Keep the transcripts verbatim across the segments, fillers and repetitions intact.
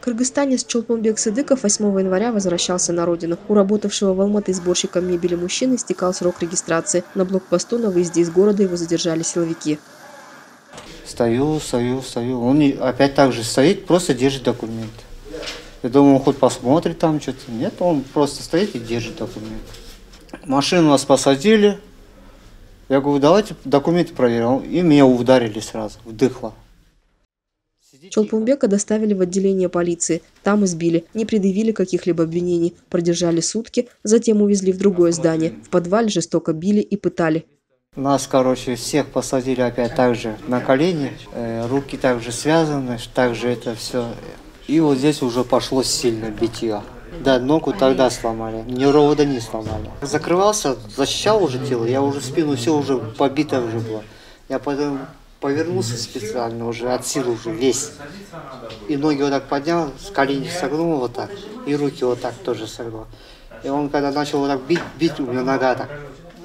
Кыргызстанец Чолпонбек Сыдыков восьмого января возвращался на родину. У работавшего в Алматы сборщиком мебели мужчины истекал срок регистрации. На блокпосту на выезде из города его задержали силовики. Стою, стою, стою. Он опять так же стоит, просто держит документ. Я думаю, он хоть посмотрит там что-то. Нет, он просто стоит и держит документ. Машину нас посадили. Я говорю, давайте документы проверим. И меня ударили сразу, вдыхло. Чолпонбека доставили в отделение полиции. Там избили, не предъявили каких-либо обвинений. Продержали сутки, затем увезли в другое здание. В подвале жестоко били и пытали. Нас, короче, всех посадили опять так же на колени. Э, руки также связаны, также это все. И вот здесь уже пошло сильно битье. Да, ногу тогда сломали, ни ровода не сломали. Закрывался, защищал уже тело, я уже спину, все уже побито уже было. Я потом повернулся специально, уже от силы уже весь. И ноги вот так поднял, с колени согнул вот так, и руки вот так тоже согнул. И он когда начал вот так бить, бить, у меня нога так.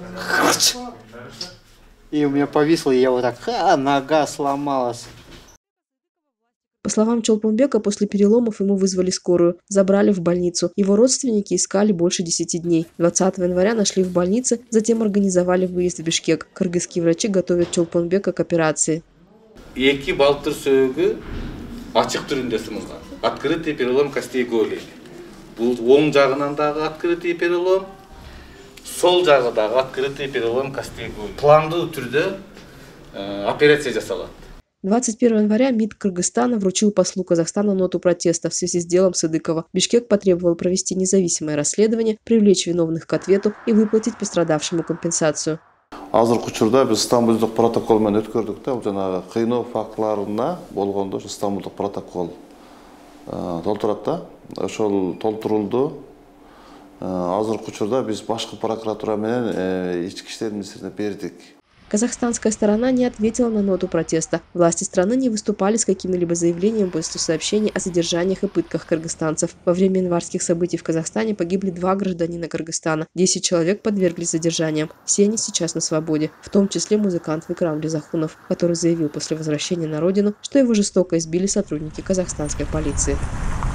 И у меня повисло, и я вот так, ха, нога сломалась. По словам Чолпонбека, после переломов ему вызвали скорую, забрали в больницу. Его родственники искали больше десяти дней. двадцатого января нашли в больнице, затем организовали выезд в Бишкек. Кыргызские врачи готовят Чолпонбека к операции. Эки балтыр сөөгү ачык түрүндө сынган. Открытый перелом костей голени. Бул оң жагынан дагы открытый перелом, сол жагы дагы открытый перелом костей голени. Пландуу түрдө операция жасалат. двадцать первого января МИД Кыргызстана вручил послу Казахстана ноту протеста в связи с делом Сыдыкова. Бишкек потребовал провести независимое расследование, привлечь виновных к ответу и выплатить пострадавшему компенсацию. Азыркы учурда биз Стамбулдук протокол менен өткөрдүк да, бул жанагы кыйноо фактыларына болгондо Стамбулдук протокол толтурат да. Ошол толтурулду. Азыркы учурда биз башкы прокуратура менен ички иштер министрлигине бердик. Казахстанская сторона не ответила на ноту протеста. Власти страны не выступали с какими-либо заявлениями после сообщений о задержаниях и пытках кыргызстанцев. Во время январских событий в Казахстане погибли два гражданина Кыргызстана. Десять человек подверглись задержаниям. Все они сейчас на свободе, в том числе музыкант Викрам Лизахунов, который заявил после возвращения на родину, что его жестоко избили сотрудники казахстанской полиции.